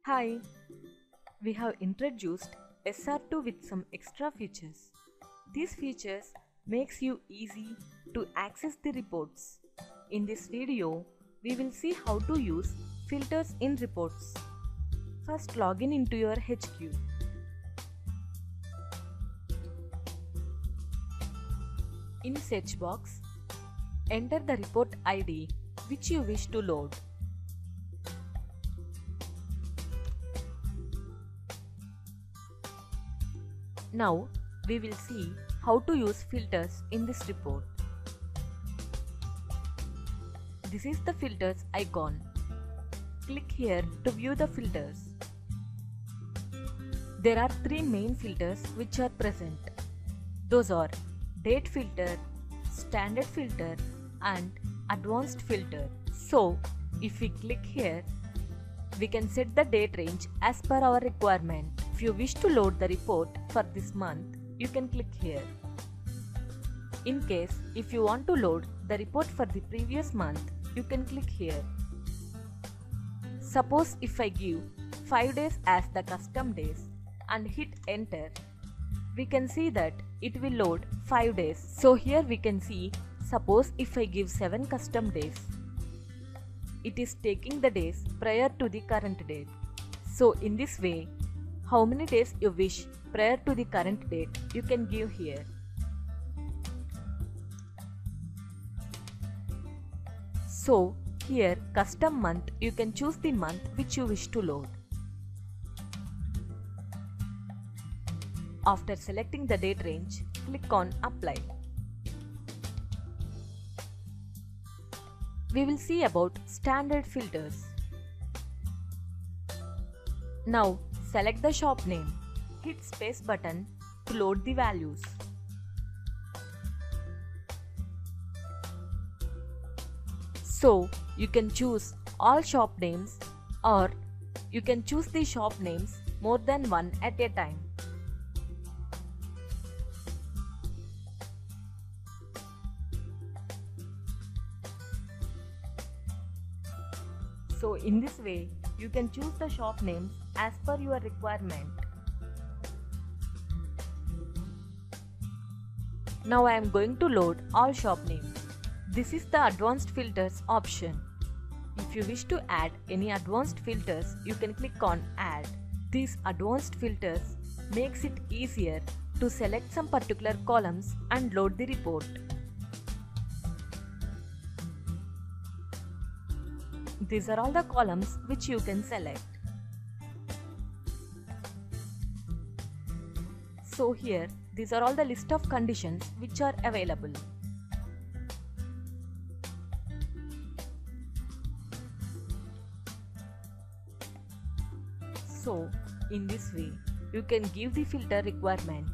Hi, we have introduced SR2 with some extra features. These features makes you easy to access the reports. In this video, we will see how to use filters in reports. First, log in into your HQ. In search box, enter the report ID which you wish to load. Now, we will see how to use filters in this report. This is the filters icon. Click here to view the filters. There are three main filters which are present. Those are date filter, standard filter and advanced filter. So, if we click here, we can set the date range as per our requirement. If you wish to load the report for this month, you can click here. In case if you want to load the report for the previous month, you can click here. Suppose if I give 5 days as the custom days and hit enter, we can see that it will load 5 days. So here we can see, suppose if I give 7 custom days, it is taking the days prior to the current date. So in this way, how many days you wish prior to the current date, you can give here. So here custom month, you can choose the month which you wish to load. After selecting the date range, click on apply. We will see about standard filters. Now select the shop name, hit space button to load the values. So you can choose all shop names or you can choose the shop names more than one at a time. So in this way, you can choose the shop names as per your requirement. Now I am going to load all shop names. This is the advanced filters option. If you wish to add any advanced filters, you can click on add. These advanced filters makes it easier to select some particular columns and load the report. These are all the columns which you can select. So here, these are all the list of conditions which are available. So, in this way, you can give the filter requirements.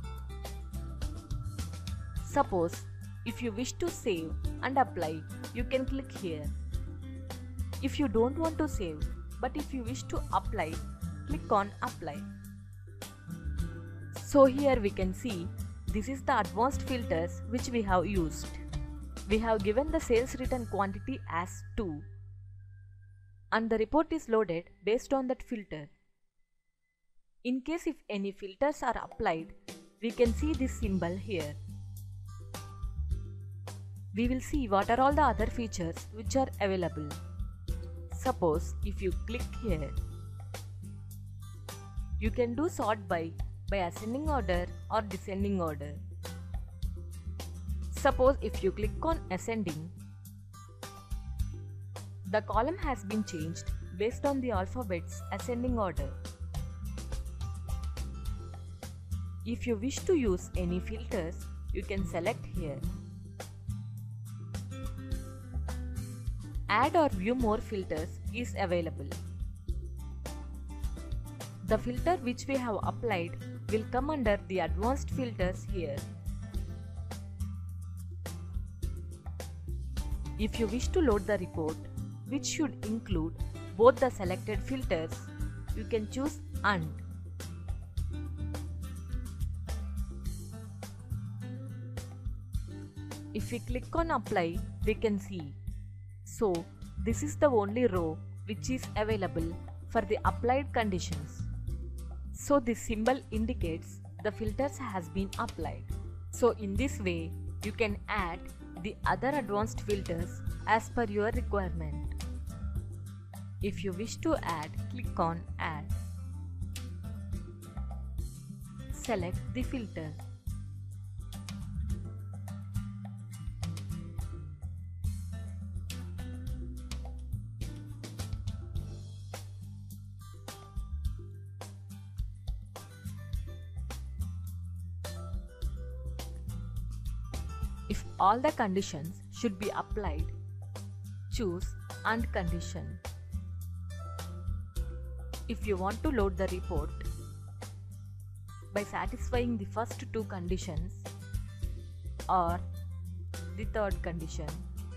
Suppose, if you wish to save and apply, you can click here. If you don't want to save, but if you wish to apply, click on apply. So here we can see, this is the advanced filters which we have used. We have given the sales return quantity as 2 and the report is loaded based on that filter. In case if any filters are applied, we can see this symbol here. We will see what are all the other features which are available. Suppose if you click here, you can do sort by ascending order or descending order. Suppose if you click on ascending, the column has been changed based on the alphabet's ascending order. If you wish to use any filters, you can select here. Add or view more filters is available. The filter which we have applied will come under the advanced filters here. If you wish to load the report, which should include both the selected filters, you can choose and. If we click on apply, we can see. So this is the only row which is available for the applied conditions. So this symbol indicates the filters has been applied. So in this way, you can add the other advanced filters as per your requirement. If you wish to add, click on Add. Select the filter. If all the conditions should be applied, choose And Condition. If you want to load the report by satisfying the first two conditions or the third condition,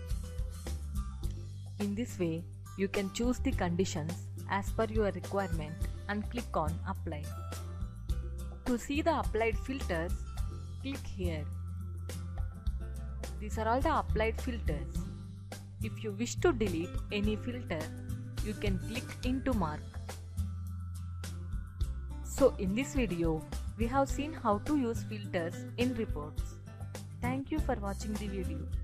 in this way you can choose the conditions as per your requirement and click on Apply. To see the applied filters, click here. These are all the applied filters. If you wish to delete any filter, you can click into Mark. So in this video, we have seen how to use filters in reports. Thank you for watching the video.